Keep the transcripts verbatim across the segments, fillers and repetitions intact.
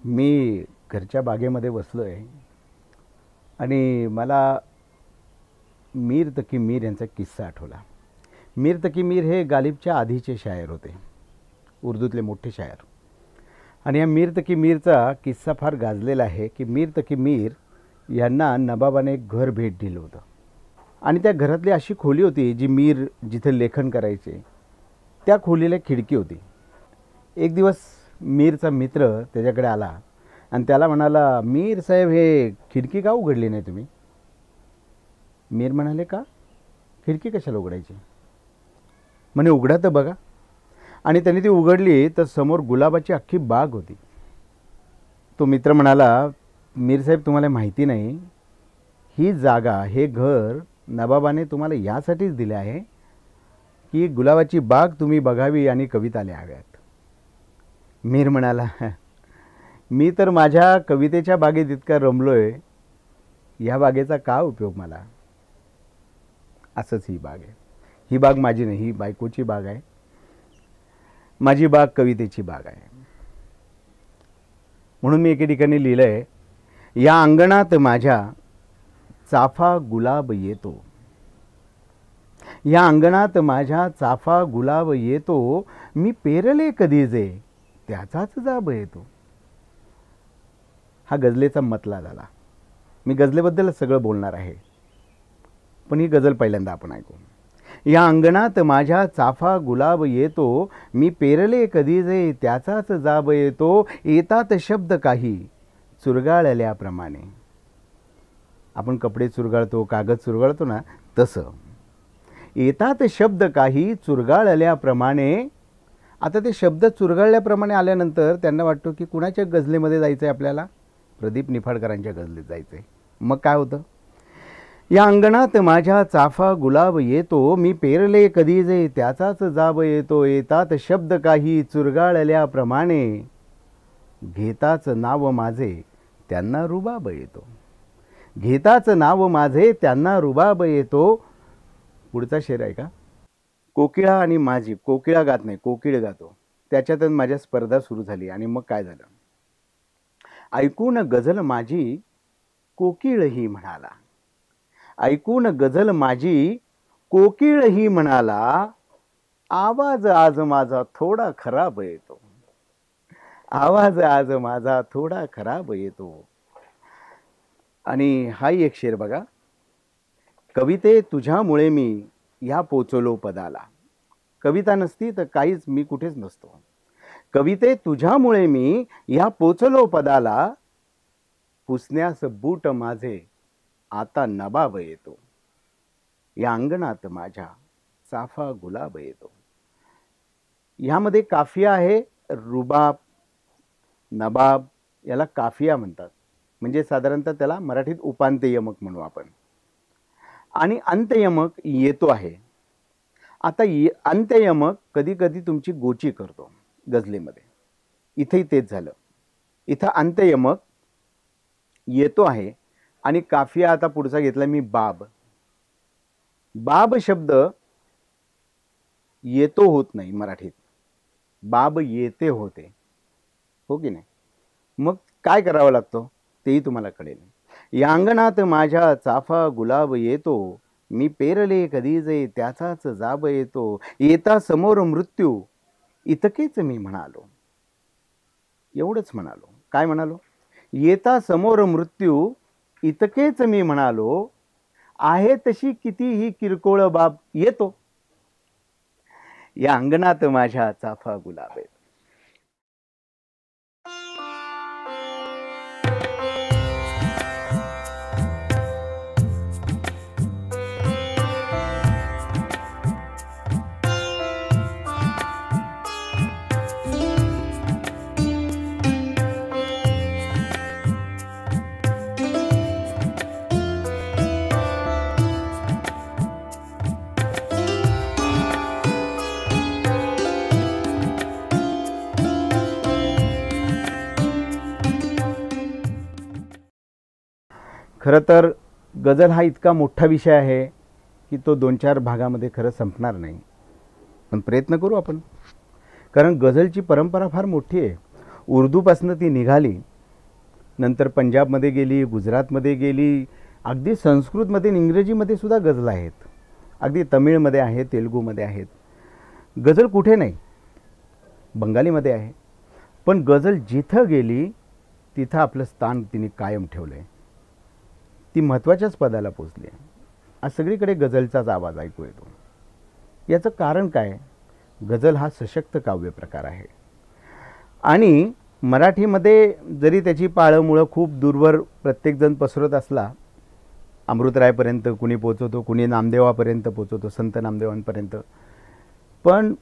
मी घरच्या बागेमध्ये बसलो आहे आणि मला मीर तकी मीर यांचा किस्सा आठवला। मीर तकी मीर हे गालिबच्या आधीचे शायर होते, उर्दूतले मोठे शायर। आणि या मीर तकी मीरचा किस्सा फार गाजलेला आहे की मीर तकी मीर यांना नवाबाने एक घर भेट दिलं होतं आणि त्या घरातली अशी खोली होती जी मीर जिथे लेखन करायचे त्या खोलीला खिडकी होती। एक दिवस मीरचा मित्र त्याच्याकडे आला आणि त्याला म्हणाला, मीर साहेब हे खिडकी का उघडली नाही तुम्ही? मीर म्हणाले, का खिडकी कशाला उघडायची? म्हणे उघडा तर बघा। आणि त्यांनी ती उघडली तर समोर गुलाबाची अख्खी बाग होती। तो मित्र म्हणाला, मीर साहेब तुम्हाला माहिती नाही, ही जागा हे घर नवाबाने तुम्हाला यासाठीच दिले आहे की गुलाबाची बाग तुम्ही बघावी आणि कविता लिहाव्यात। मीर म्हणाला, मी तर माझ्या कवितेच्या बागेत इतका रमलोय, या बागेचा का उपयोग मला? असंच ही बाग आहे। ही बाग माझी नाही, ही बायकोची बाग आहे। माझी बाग कवितेची बाग आहे। म्हणून मी एके ठिकाणी लिहिलंय, या अंगणात माझ्या चाफा गुलाब येतो, या अंगणात माझ्या चाफा गुलाब येतो, मी पेरले कधी जे त्याचाच जाब येतो। हा गझलेचा मतला झाला। मी गझलेबद्दल सगळं बोलणार आहे, पण ही गझल पहिल्यांदा आपण ऐकू। या अंगणात माझ्या चाफा गुलाब येतो, मी पेरले कधी जे त्याचाच जाब येतो, येतात शब्द काही चुरगाळल्याप्रमाणे। आपण कपडे चुरगाळतो, कागद चुरगाळतो ना, तसं येतात शब्द काही चुरगाळल्याप्रमाणे। आता ते शब्द चुरगाळल्याप्रमाणे आल्यानंतर त्यांना वाटतं की कुणाच्या गझलेमध्ये जायचं आहे आपल्याला? प्रदीप निफाडकरांच्या गझलेत जायचं आहे। मग काय होतं? या अंगणात माझ्या चाफा गुलाब येतो, मी पेरले कधी जे त्याचाच जाब येतो, येतात शब्द काही चुरगाळल्याप्रमाणे, घेताच नाव माझे त्यांना रुबाब येतो, घेताच नाव माझे त्यांना रुबाब येतो। पुढचा शेर आहे का? कोकिळा आणि माझी, कोकिळा गात नाही, कोकिळ गातो, त्याच्यातच माझ्या स्पर्धा सुरू झाली। आणि मग काय झालं? ऐकून गझल माझी कोकिळही म्हणाला, ऐकून गझल माझी कोकिळही म्हणाला, आवाज आज माझा थोडा खराब येतो, आवाज आज माझा थोडा खराब येतो। आणि हाही एक शेर बघा, कविते तुझ्यामुळे मी या पोचलो पदाला, कविता नसती तर काहीच मी कुठेच नसतो। कविते तुझ्यामुळे मी या पोचलो पदाला, पुसण्यास बूट माझे आता नबाब येतो, या अंगणात माझ्या चाफा गुलाब येतो। ह्यामध्ये काफिया आहे, रुबाब, नबाब, याला काफिया म्हणतात, म्हणजे साधारणतः त्याला मराठीत उपांत्य यमक म्हणू आपण। आणि अंत्ययमक येतो आहे। आता अंत्ययमक कधी कधी तुमची गोची करतो गझलेमध्ये, इथेही तेच झालं। इथं अंत्ययमक येतो आहे आणि काफिया आता पुढचा घेतला मी बाब। बाब शब्द येतो होत नाही मराठीत, बाब येते होते, हो की नाही? मग काय करावं लागतं तेही तुम्हाला कळेल। या अंगणात माझ्या चाफा गुलाब येतो, मी पेरले कधी जे त्याचाच जाब येतो, येता समोर मृत्यू इतकेच मी म्हणालो, एवढंच म्हणालो। काय म्हणालो? येता समोर मृत्यू इतकेच मी म्हणालो, आहे तशी कितीही किरकोळ बाब येतो, या अंगणात माझ्या चाफा गुलाब येतो। खरं तर गझल हा इतका मोठा विषय आहे की तो दोन चार भागामध्ये खरं संपणार नाही, पण प्रयत्न करू आपण। कारण गझलची परंपरा फार मोठी आहे, उर्दूपासून ती निघाली नंतर पंजाबमध्ये गेली, गुजरातमध्ये गेली, अगदी संस्कृतमध्ये इंग्रजीमध्ये सुद्धा गझल आहेत, अगदी तमिळमध्ये आहे, तेलुगूमध्ये आहेत. गझल कुठे नाही, बंगालीमध्ये आहे, पण गझल जिथं गेली तिथं आपलं स्थान तिने कायम ठेवलं आहे. ती महत्त्वाच्याच पदाला पोचली आहे. आज सगळीकडे गझलचाच आवाज ऐकू येतो. याचं कारण काय? गझल हा सशक्त काव्य प्रकार आहे आणि मराठीमध्ये जरी त्याची पाळंमुळं खूप दूरवर प्रत्येकजण पसरत असला, अमृतरायपर्यंत कुणी पोचवतो, कुणी नामदेवापर्यंत पोचवतो, संत नामदेवांपर्यंत, पण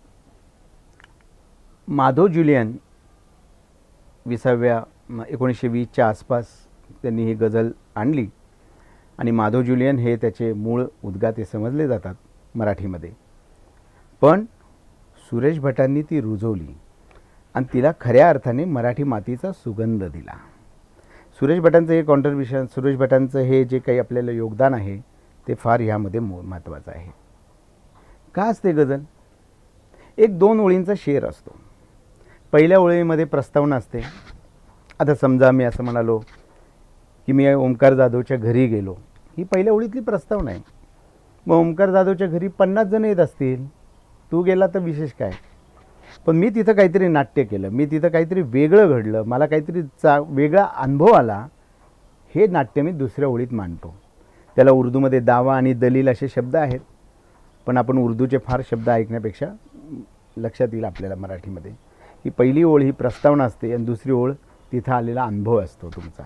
माधव ज्युलियन विसाव्या एकोणीसशे वीसच्या आसपास त्यांनी ही गझल आणली आणि माधव ज्युलियन हे त्याचे मूळ उद्गाते समजले जातात मराठीमध्ये. पण सुरेश भटांनी ती रुजवली आणि तिला खऱ्या अर्थाने मराठी मातीचा सुगंध दिला. सुरेश भटांचं हे कॉन्ट्रिब्युशन, सुरेश भटांचं हे जे काही आपल्याला योगदान आहे ते फार ह्यामध्ये महत्त्वाचं आहे. का असते गझल? एक दोन ओळींचा शेर असतो. पहिल्या ओळीमध्ये प्रस्तावना असते. आता समजा मी असं म्हणालो की मी ओंकार जाधवच्या घरी गेलो, ही पहिल्या ओळीतली प्रस्तावना आहे. मग ओंकार जाधवच्या घरी पन्नास जण येत असतील, तू गेला तर विशेष काय, पण मी तिथं काहीतरी नाट्य केलं, मी तिथं काहीतरी वेगळं घडलं, मला काहीतरी चा वेगळा अनुभव आला, हे नाट्य मी दुसऱ्या ओळीत मांडतो. त्याला उर्दूमध्ये दावा आणि दलील असे शब्द आहेत, पण आपण उर्दूचे फार शब्द ऐकण्यापेक्षा लक्षात येईल आपल्याला मराठीमध्ये ही पहिली ओळ ही प्रस्तावना असते आणि दुसरी ओळ तिथं आलेला अनुभव असतो तुमचा.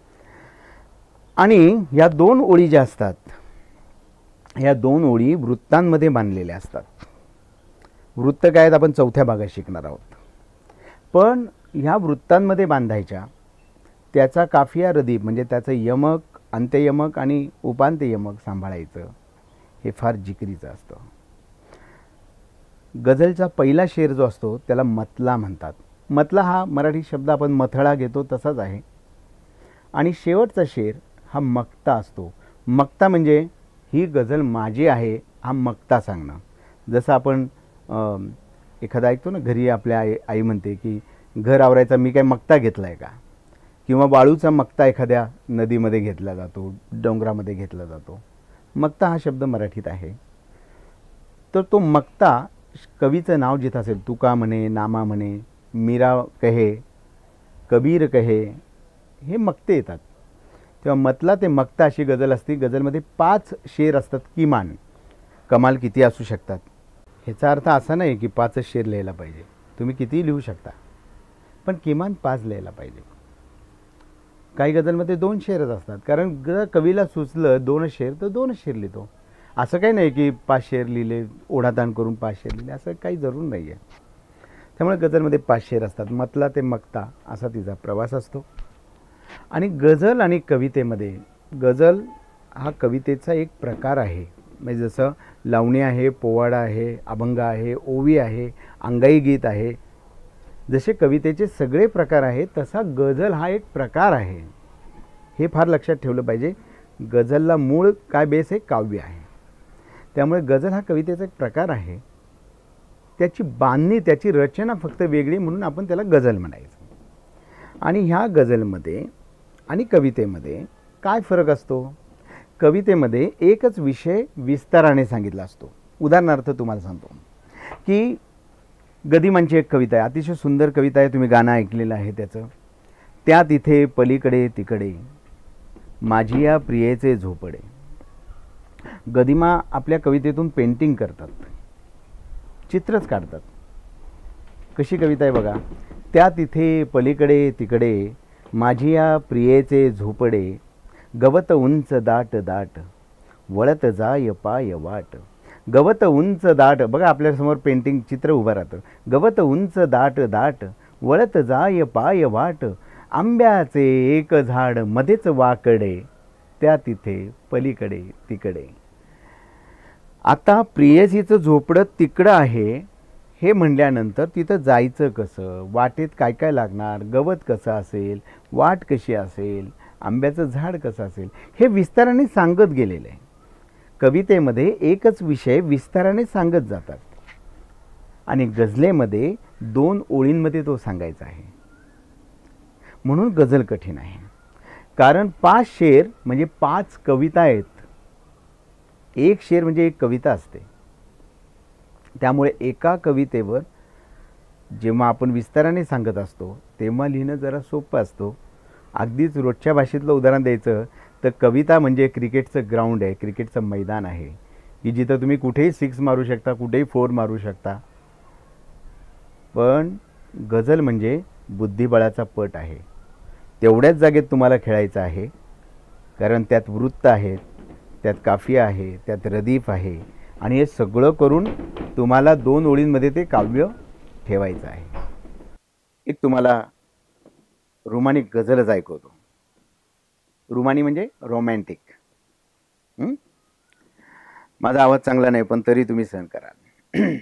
आणि या दोन ओळी ज्या असतात, ह्या दोन ओळी वृत्तांमध्ये बांधलेल्या असतात. वृत्त काय आहेत आपण चौथ्या भागात शिकणार आहोत. पण ह्या वृत्तांमध्ये बांधायच्या, त्याचा काफिया रदीफ म्हणजे त्याचं यमक, अंत्ययमक आणि उपांत्ययमक सांभाळायचं, हे फार जिकिरीचं असतं. गझलचा पहिला शेर जो असतो त्याला मतला म्हणतात. मतला हा मराठी शब्द आपण मथळा घेतो तसाच आहे. आणि शेवटचा शेर हा मक्ता असतो. मक्ता म्हणजे ही गझल माझी आहे हा मक्ता सांगणं. जसं आपण एखादा ऐकतो ना, घरी आपल्या आई आई म्हणते की घर आवरायचा मी काय मक्ता घेतला आहे का, किंवा वाळूचा मक्ता एखाद्या नदीमध्ये घेतला जातो, डोंगरामध्ये घेतला जातो. मक्ता हा शब्द मराठीत आहे. तर तो मक्ता कवीचं नाव जिथं असेल, तुका म्हणे, नामा म्हणे, मीरा कहे, कबीर कहे, हे मक्ते येतात. तेव्हा मतला ते मक्ता अशी गझल असते. गझलमध्ये पाच शेर असतात किमान. कमाल किती असू शकतात, ह्याचा अर्थ असा नाही की पाचच शेर लिहायला पाहिजे, तुम्ही कितीही लिहू शकता, पण किमान पाच लिहायला पाहिजे. काही गझलमध्ये दोन शेरच असतात, कारण जर कवीला सुचलं दोन शेर तर दोनच शेर लिहितो. असं काही नाही की पाच शेर लिहिले, ओढाताण करून पाच शेर लिहिले, असं काही जरूर नाही आहे. त्यामुळे गझलमध्ये पाच शेर असतात. मतला ते मक्ता असा तिचा प्रवास असतो. आणि गझल आणि कवितेमध्ये, गझल हा कवितेचा एक प्रकार आहे. म्हणजे जसं लावणी आहे, पोवाडा आहे, अभंग आहे, ओवी आहे, अंगाई गीत आहे, जसे कवितेचे सगळे प्रकार आहेत तसा गझल हा एक प्रकार आहे. हे फार लक्षात ठेवलं पाहिजे. गझलला मूळ काय बेस आहे, काव्य आहे. त्यामुळे गझल हा कवितेचा एक प्रकार आहे. त्याची बांधणी, त्याची रचना फक्त वेगळी म्हणून आपण त्याला गझल म्हणायचं. आणि ह्या गझलमध्ये आणि कवितेमध्ये काय फरक असतो? कवितेमध्ये एकच विषय विस्ताराने सांगितला असतो. उदाहरणार्थ तुम्हाला सांगतो की गदिमांची एक कविता आहे, अतिशय सुंदर कविता आहे, तुम्ही गाणं ऐकलेलं आहे त्याचं. त्या तिथे पलीकडे तिकडे माझी या प्रियेचे झोपडे. गदिमा आपल्या कवितेतून पेंटिंग करतात, चित्रच काढतात. कशी कविता आहे बघा. त्या तिथे पलीकडे तिकडे माझी या प्रियेचे झोपडे, गवत उंच दाट दाट वळत जाय पाय वाट. गवत उंच दाट, बघा आपल्यासमोर पेंटिंग चित्र उभं राहतं. गवत उंच दाट दाट वळत जाय पाय वाट, आंब्याचे एक झाड मध्येच वाकडे, त्या तिथे पलीकडे तिकडे. आता प्रियसीचं झोपडं तिकडं आहे हे म्हणल्यानंतर तिथं जायचं कसं, वाटेत काय काय लागणार, गवत कसं असेल, वाट कशी असेल, आंब्याचं झाड कसं असेल, हे विस्ताराने सांगत गेलेलं आहे. कवितेमध्ये एकच विषय विस्ताराने सांगत जातात आणि गझलेमध्ये दोन ओळींमध्ये तो सांगायचा आहे. म्हणून गझल कठीण आहे. कारण पाच शेर म्हणजे पाच कविता आहेत. एक शेर म्हणजे एक कविता असते. त्यामुळे एका कवितेवर जेव्हा आपण विस्ताराने सांगत असतो तेव्हा लिहिणं जरा सोपं असतं. अगदीच रोजच्या भाषेतलं उदाहरण द्यायचं तर कविता म्हणजे क्रिकेटचं ग्राउंड आहे, क्रिकेटचं मैदान आहे की जिथं तुम्ही कुठेही सिक्स मारू शकता, कुठेही फोर मारू शकता. पण गझल म्हणजे बुद्धिबळाचा पट आहे. तेवढ्याच जागेत तुम्हाला खेळायचं आहे, कारण त्यात वृत्त आहेत, त्यात काफिया आहे, त्यात रदीफ आहे आणि हे सगळं करून तुम्हाला दोन ओळींमध्ये ते काव्य ठेवायचं आहे. एक तुम्हाला रोमानी गझलच ऐकवतो. रुमानी म्हणजे रोमॅन्टिक. माझा आवाज चांगला नाही पण तरी तुम्ही सहन कराल.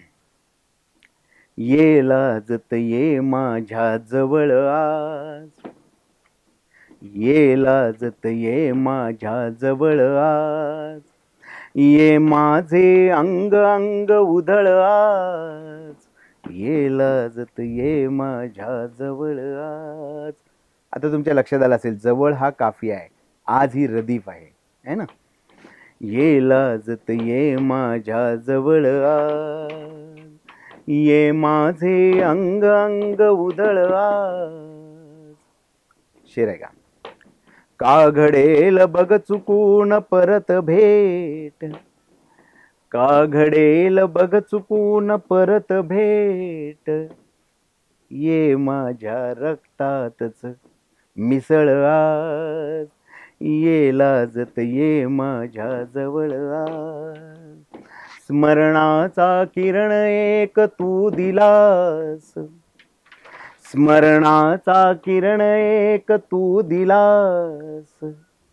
ये लाजत ये माझ्या जवळ आज, ये लाजत ये माझ्या जवळ आज, ये माझे अंग अंग उधळ आज, ये लाजत ये माझ्या जवळ आज. आता तुमच्या लक्षात आलं असेल जवळ हा काफिया आहे, आज ही रदीफ आहे, है ना. ये लाजत ये माझ्या जवळ आज, ये माझे अंग अंग उधळ आज. शेर आहे का. का घडेल बघ चुकून परत भेट, का घडेल बघ चुकून परत भेट, ये माझ्या रक्तातच मिसळ आज, ये लाजत ये माझ्या जवळ आज. स्मरणाचा किरण एक तू दिलास, स्मरणाचा किरण एक तू दिलास,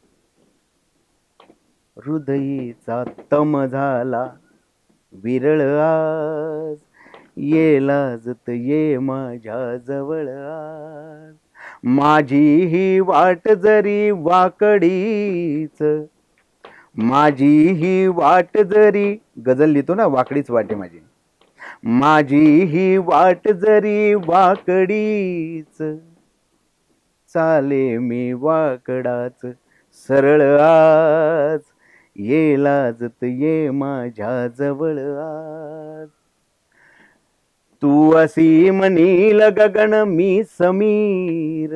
हृदयीचा तम झाला विरळ आज, ये लाजत ये माझ्या जवळ आज. माझी ही वाट जरी वाकडीच, माझी ही वाट जरी, गझल लिहितो ना वाकडीच वाटे माझी, माझी ही वाट जरी वाकडीच, चाले मी वाकडाच सरळ आज, ये लाजत ये माझ्या जवळ आज. तू असीम नील गगन मी समीर,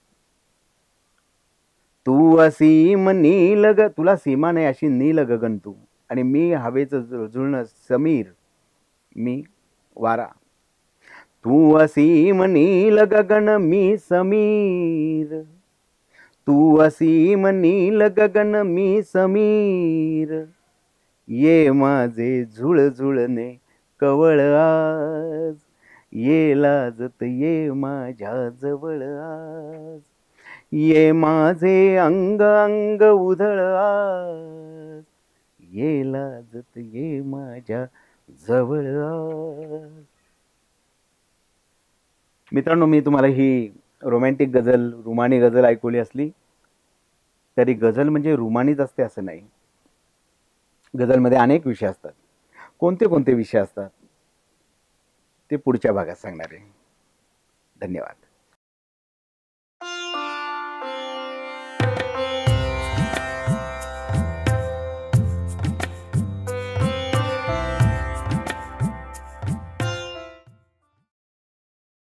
तू असीम नील ग, तुला सीमा नाही अशी नील गगन तू, आणि मी हवेचं जुळणं समीर, मी वारा. तू असीम नील गगन मी समीर, तू असीम नील गगन मी समीर, ये माझे झुळझुळणे कवळ आज, ये लाजत ये माझ्या जवळ आज, ये माझे अंग अंग उधळ आज, ये लाजत ये माझ्या जवळ आज. मित्रांनो, मी तुम्हाला ही रोमॅन्टिक गझल, रुमानी गझल ऐकवली असली तरी गझल म्हणजे रुमानीच असते असं नाही. गझलमध्ये अनेक विषय असतात. कोणते कोणते विषय असतात ते पुढच्या भागात सांगणार आहे. धन्यवाद.